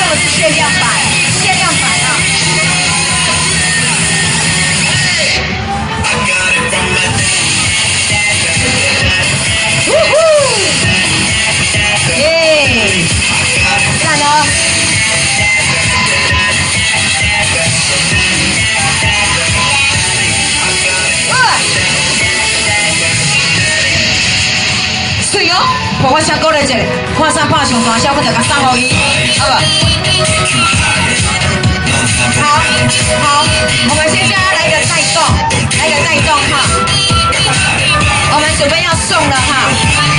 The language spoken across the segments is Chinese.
的是限量版，限量版啊！呜呼！耶！赞哦！水哦！我先鼓励一下，看啥拍上大小，我就甲送互伊，好不？好，我们接下来来一个带动，来一个带动哈。我们准备要送了哈。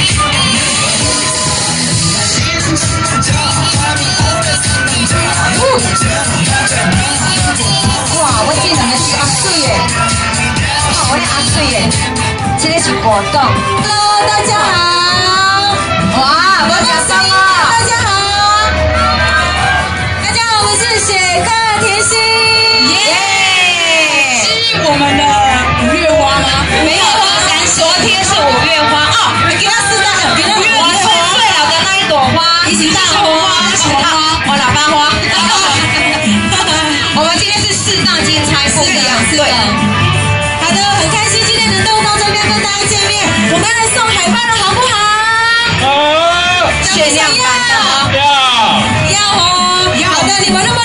哇，我进场的是阿水耶！哇，我的阿水耶！这个是果冻。Hello， 大家好。哇，我假装哦。大家好。大家好，我们是雪克甜心。耶！是我们的5月花吗？没有，昨天是5月花哦。给他试到5月花最老的那一朵花，一起大花，我喇叭花。我们今天是4大金钗不一样，对。好的，很开心今天能够到这边跟大家见面，我们来送海报了，好不好？好。限量版的哦。要哦。好的，你们那么。